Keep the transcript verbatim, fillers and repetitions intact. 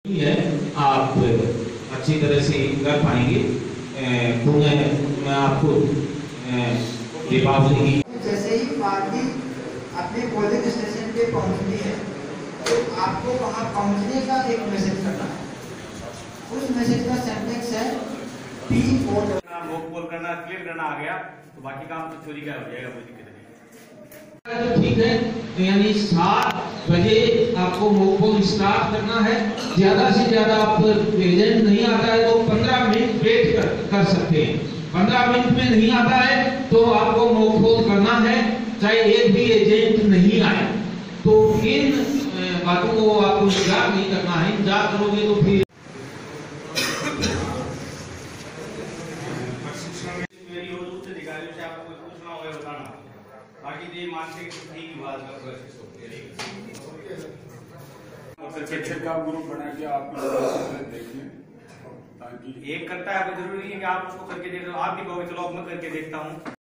है आप अच्छी तरह से कर पाएंगे। मैं आपको दीपावली की जैसे ही पार्टी अपने पोलिंग स्टेशन पे पहुंचती है तो आपको वहां पहुंचने का एक मैसेज करना है। उस मैसेज का सेंटेंस है पी वोट। वोट पोल करना क्लियर करना आ गया तो बाकी काम तो चोरी का हो जाएगा, कोई दिक्कत नहीं। तो ठीक है, यानी सात बजे आपको मॉक पोल स्टार्ट करना है। ज्यादा से ज्यादा आप एजेंट नहीं आता है तो पंद्रह मिनट वेट कर, कर सकते हैं। पंद्रह मिनट में नहीं आता है तो आपको मॉक पोल करना है, चाहे एक भी एजेंट नहीं आए। तो इन बातों को आपको इंतजार नहीं करना है। इंतजार करोगे तो फिर शिक्षक का ग्रुप बना के आप देखिए ताकि एक करता है, जरूरी नहीं है कि आप उसको करके देख रहे हो। आप भी कहोगे चलो अब मैं करके देखता हूँ।